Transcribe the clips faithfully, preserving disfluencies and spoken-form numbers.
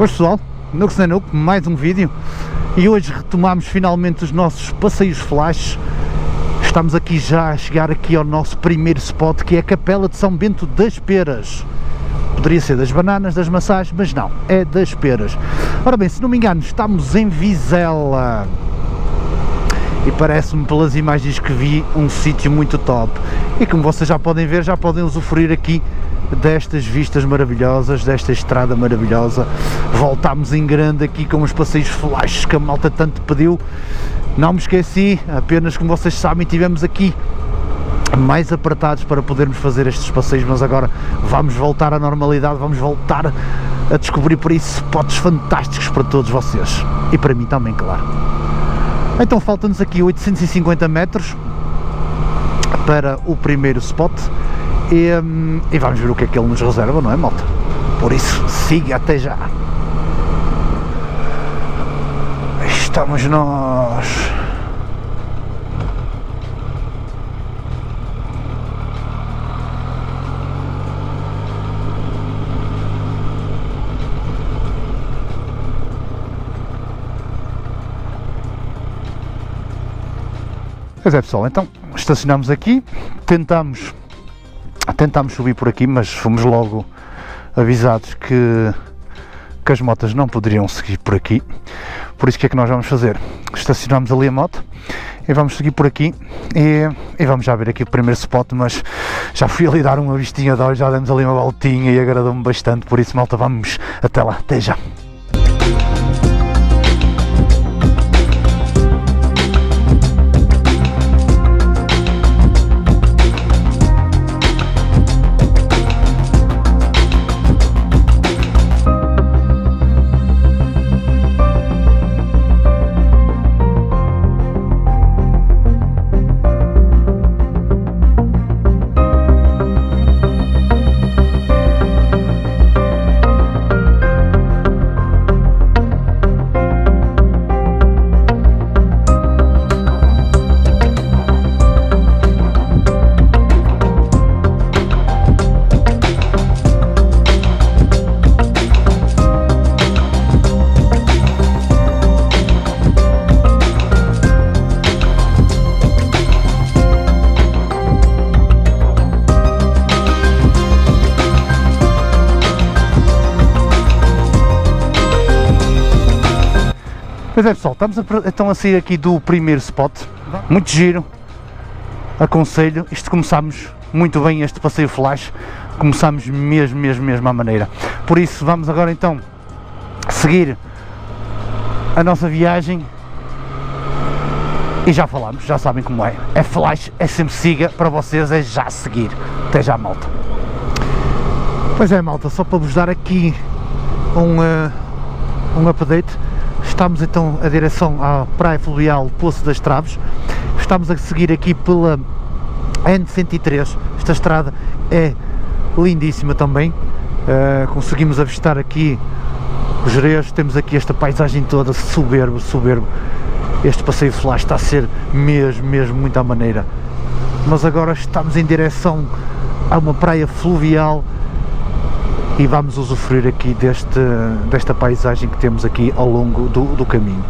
Pois pessoal, Nooks na Nook, mais um vídeo, e hoje retomamos finalmente os nossos passeios flash. Estamos aqui já a chegar aqui ao nosso primeiro spot, que é a Capela de São Bento das Peras. Poderia ser das bananas, das maçãs, mas não, é das peras. Ora bem, se não me engano, estamos em Vizela. E parece-me pelas imagens que vi um sítio muito top. E como vocês já podem ver, já podem usufruir aqui destas vistas maravilhosas, desta estrada maravilhosa. Voltámos em grande aqui com os passeios flash que a malta tanto pediu. Não me esqueci, apenas como vocês sabem, tivemos aqui mais apertados para podermos fazer estes passeios, mas agora vamos voltar à normalidade, vamos voltar a descobrir por aí spots fantásticos para todos vocês e para mim também, claro. Então faltam-nos aqui oitocentos e cinquenta metros para o primeiro spot e, e vamos ver o que é que ele nos reserva, não é, malta? Por isso, siga até já. Estamos nós. Pois é pessoal, então estacionamos aqui, tentamos, tentamos subir por aqui, mas fomos logo avisados que, que as motas não poderiam seguir por aqui. Por isso, o que é que nós vamos fazer? Estacionamos ali a moto e vamos seguir por aqui e, e vamos já ver aqui o primeiro spot, mas já fui ali dar uma vistinha de olhos, já demos ali uma voltinha e agradou-me bastante, por isso malta, vamos até lá, até já. Pois é pessoal, estamos a, então a sair aqui do primeiro spot, muito giro, aconselho, isto começámos muito bem este passeio flash, começámos mesmo, mesmo, mesmo à maneira. Por isso vamos agora então seguir a nossa viagem e já falamos, já sabem como é, é flash, é sempre siga, para vocês é já seguir, até já malta. Pois é malta, só para vos dar aqui um, uh, um update. Estamos então a direção à Praia Fluvial Poço das Traves. Estamos a seguir aqui pela N cento e três. Esta estrada é lindíssima também. Uh, conseguimos avistar aqui os Jerez. Temos aqui esta paisagem toda soberbo, soberbo. Este passeio flash está a ser mesmo, mesmo muito à maneira. Mas agora estamos em direção a uma praia fluvial e vamos usufruir aqui deste, desta paisagem que temos aqui ao longo do, do caminho.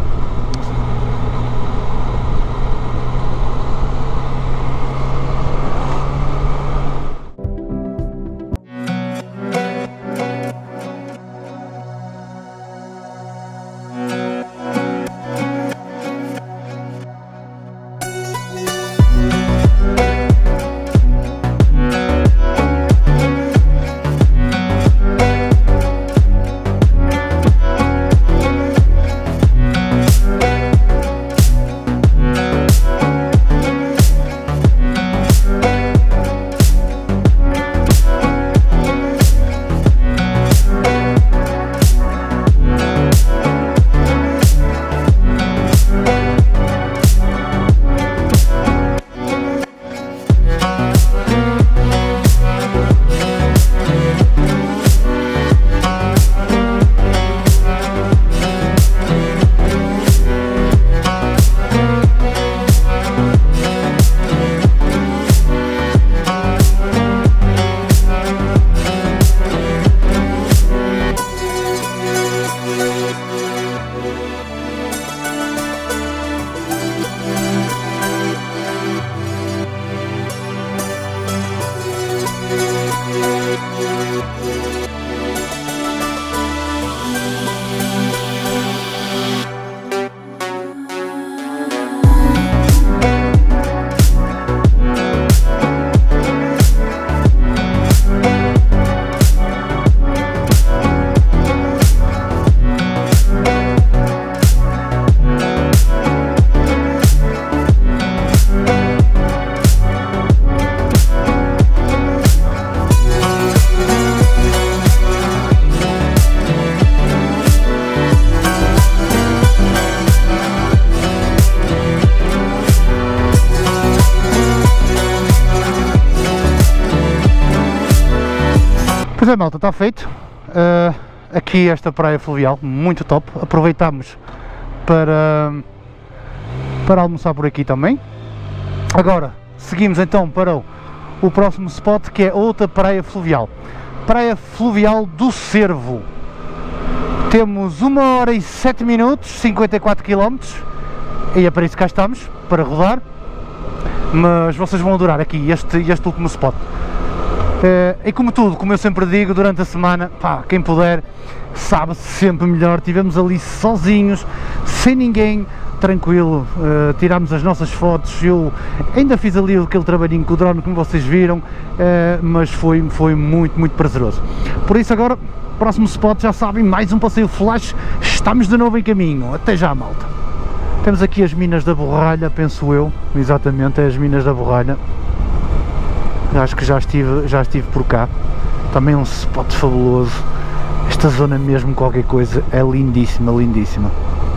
Pois é, malta, está feito. Uh, aqui esta praia fluvial, muito top. Aproveitámos para, para almoçar por aqui também. Agora, seguimos então para o, o próximo spot, que é outra praia fluvial. Praia fluvial do Cervo. Temos uma hora e sete minutos, cinquenta e quatro quilómetros. E é para isso que cá estamos, para rodar. Mas vocês vão adorar aqui este, este último spot. Uh, e como tudo, como eu sempre digo, durante a semana, pá, quem puder, sabe-se sempre melhor. Estivemos ali sozinhos, sem ninguém, tranquilo, uh, tirámos as nossas fotos. Eu ainda fiz ali aquele trabalhinho com o drone, como vocês viram, uh, mas foi, foi muito, muito prazeroso. Por isso agora, próximo spot, já sabem, mais um passeio flash, estamos de novo em caminho. Até já, malta. Temos aqui as minas da Borralha, penso eu, exatamente, é as minas da Borralha. Acho que já estive, já estive por cá, também um spot fabuloso. Esta zona mesmo, qualquer coisa, é lindíssima, lindíssima.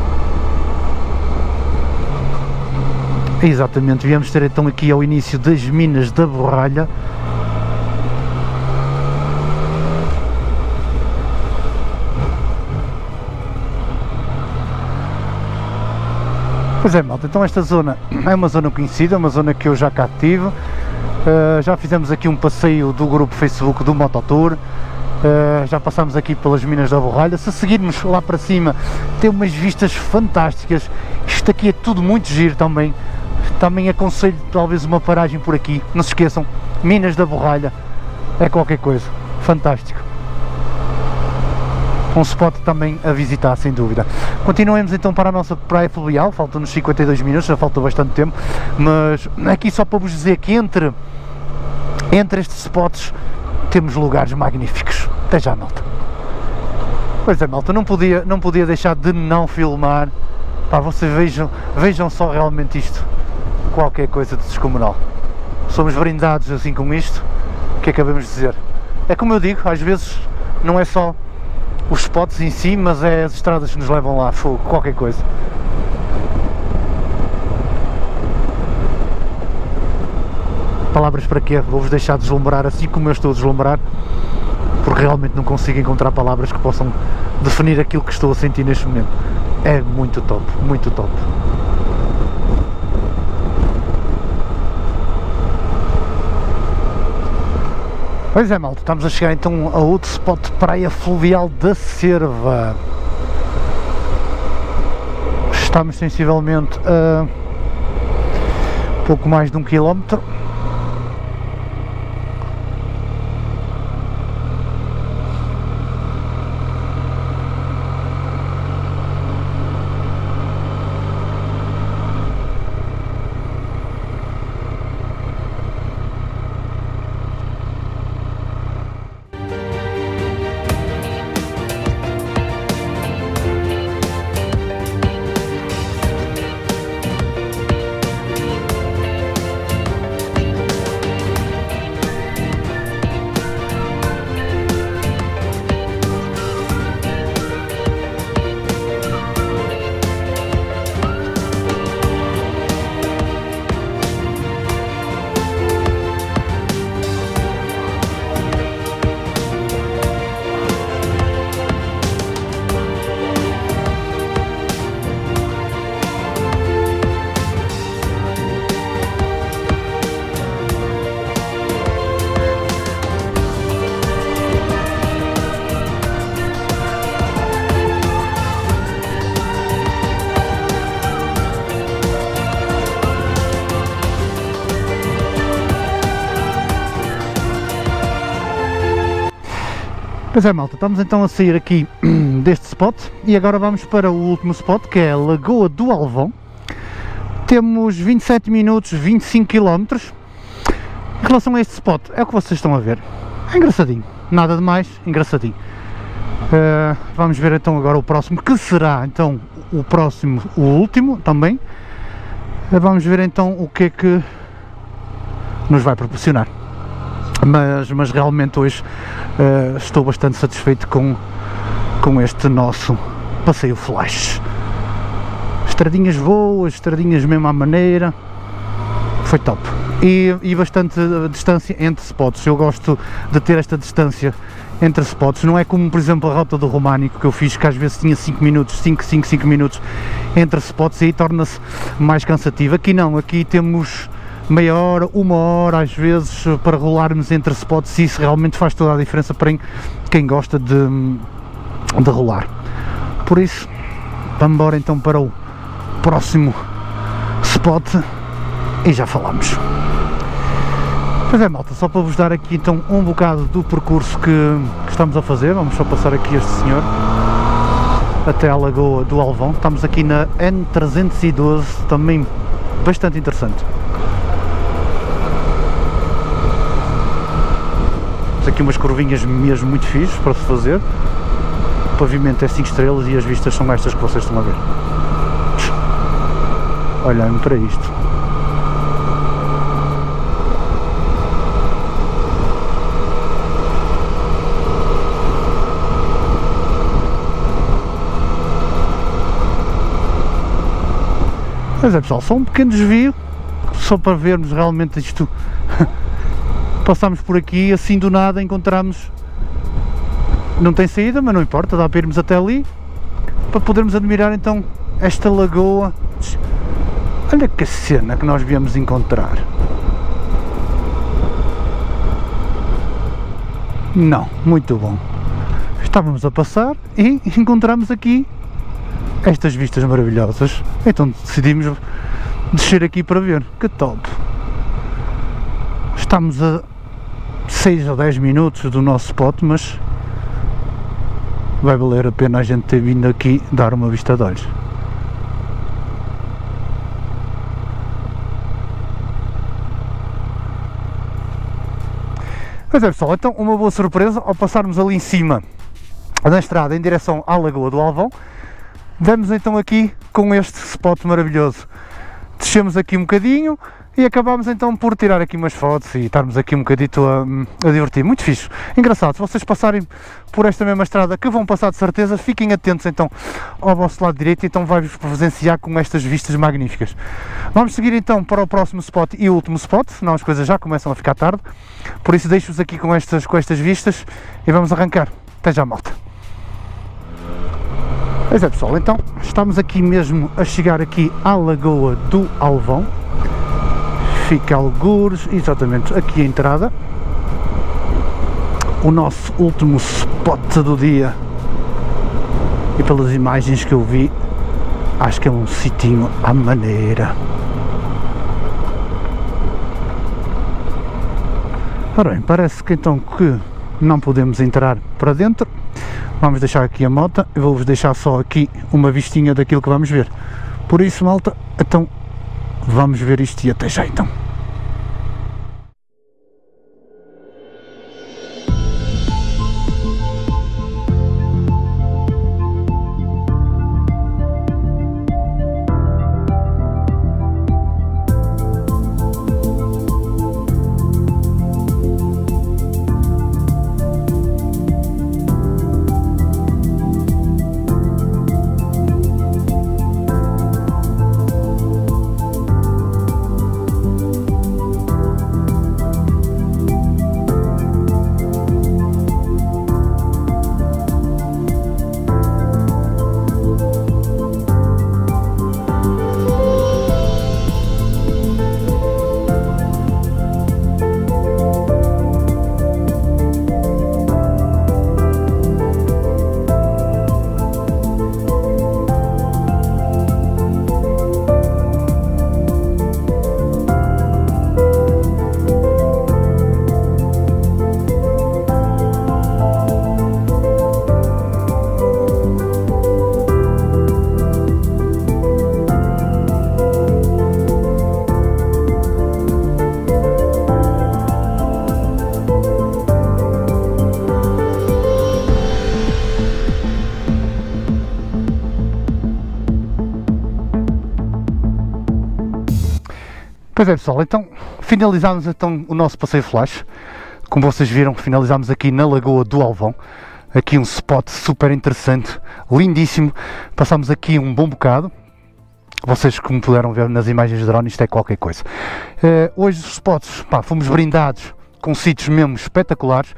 Exatamente, viemos ter então aqui ao início das minas da Borralha. Pois é, malta, então esta zona é uma zona conhecida, uma zona que eu já cá tive. Uh, já fizemos aqui um passeio do grupo Facebook do Mototour, uh, já passámos aqui pelas minas da Borralha. Se seguirmos lá para cima tem umas vistas fantásticas, isto aqui é tudo muito giro também. Também aconselho talvez uma paragem por aqui, não se esqueçam, minas da Borralha, é qualquer coisa, fantástico. Um spot também a visitar, sem dúvida. Continuemos então para a nossa praia fluvial, faltam-nos cinquenta e dois minutos, já falta bastante tempo, mas aqui só para vos dizer que entre, entre estes spots temos lugares magníficos. Até já, malta. Pois é, malta, não podia, não podia deixar de não filmar. Pá, vocês vejam, vejam só realmente isto, qualquer coisa de descomunal. Somos brindados assim com isto, o que acabamos de dizer. É como eu digo, às vezes não é só os spots em si, mas é as estradas que nos levam lá, fogo, qualquer coisa. Palavras para quê? Vou-vos deixar deslumbrar assim como eu estou a deslumbrar, porque realmente não consigo encontrar palavras que possam definir aquilo que estou a sentir neste momento. É muito top, muito top. Pois é, malta, estamos a chegar então a outro spot, praia fluvial da Cerva. Estamos sensivelmente a pouco mais de um quilómetro. Pois é, malta, estamos então a sair aqui deste spot e agora vamos para o último spot, que é a Lagoa do Alvão. Temos vinte e sete minutos, vinte e cinco quilómetros. Em relação a este spot, é o que vocês estão a ver. É engraçadinho, nada de mais, engraçadinho. Uh, vamos ver então agora o próximo, que será então o próximo, o último também. Uh, vamos ver então o que é que nos vai proporcionar. Mas, mas realmente hoje uh, estou bastante satisfeito com, com este nosso passeio flash. Estradinhas boas, estradinhas mesmo à maneira, foi top. E, e bastante distância entre spots, eu gosto de ter esta distância entre spots, não é como por exemplo a Rota do Românico que eu fiz, que às vezes tinha cinco minutos, cinco, cinco, cinco minutos entre spots e aí torna-se mais cansativo. Aqui não, aqui temos meia hora, uma hora às vezes para rolarmos entre spots e isso realmente faz toda a diferença para quem gosta de, de rolar. Por isso, vamos embora então para o próximo spot e já falamos. Pois é, malta, só para vos dar aqui então um bocado do percurso que, que estamos a fazer. Vamos só passar aqui este senhor até à Lagoa do Alvão. Estamos aqui na N trezentos e doze, também bastante interessante. Temos aqui umas curvinhas mesmo muito fixes para se fazer. O pavimento é cinco estrelas e as vistas são estas que vocês estão a ver. Olhem para isto. Mas é pessoal, só um pequeno desvio, só para vermos realmente isto. Passamos por aqui, assim do nada encontramos, não tem saída, mas não importa, dá para irmos até ali, para podermos admirar então esta lagoa. Olha que cena que nós viemos encontrar. Não, muito bom. Estávamos a passar e encontramos aqui estas vistas maravilhosas, então decidimos descer aqui para ver. Que top! Estamos a seis ou dez minutos do nosso spot, mas vai valer a pena a gente ter vindo aqui dar uma vista de olhos. Pois é pessoal, então uma boa surpresa ao passarmos ali em cima da estrada em direção à Lagoa do Alvão. Damos então aqui com este spot maravilhoso. Descemos aqui um bocadinho e acabámos então por tirar aqui umas fotos e estarmos aqui um bocadito a, a divertir. Muito fixe. Engraçado, se vocês passarem por esta mesma estrada, que vão passar de certeza, fiquem atentos então ao vosso lado direito, então vai-vos presenciar com estas vistas magníficas. Vamos seguir então para o próximo spot e o último spot, senão as coisas já começam a ficar tarde. Por isso deixo-vos aqui com estas, com estas vistas e vamos arrancar. Até já, malta. Pois é pessoal, então estamos aqui mesmo a chegar aqui à Lagoa do Alvão. Fica algures, exatamente aqui a entrada. O nosso último spot do dia. E pelas imagens que eu vi, acho que é um sitinho à maneira. Ora bem, parece que então que não podemos entrar para dentro. Vamos deixar aqui a moto e vou-vos deixar só aqui uma vistinha daquilo que vamos ver. Por isso, malta, então vamos ver isto e até já então. Pois é pessoal, então finalizámos então o nosso passeio flash. Como vocês viram, finalizámos aqui na Lagoa do Alvão. Aqui um spot super interessante, lindíssimo. Passámos aqui um bom bocado. Vocês, como puderam ver nas imagens de drone, isto é qualquer coisa. Uh, hoje os spots, pá, fomos brindados com sítios mesmo espetaculares.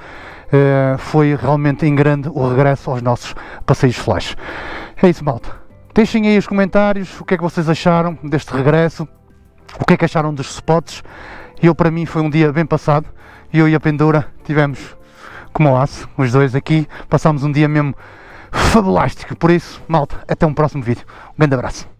uh, foi realmente em grande o regresso aos nossos passeios flash. É isso, malta. Deixem aí os comentários o que é que vocês acharam deste regresso, o que é que acharam dos spots. Eu, para mim, foi um dia bem passado. Eu e a Pendura tivemos como o aço, os dois aqui, passámos um dia mesmo fabulástico. Por isso, malta, até um próximo vídeo. Um grande abraço.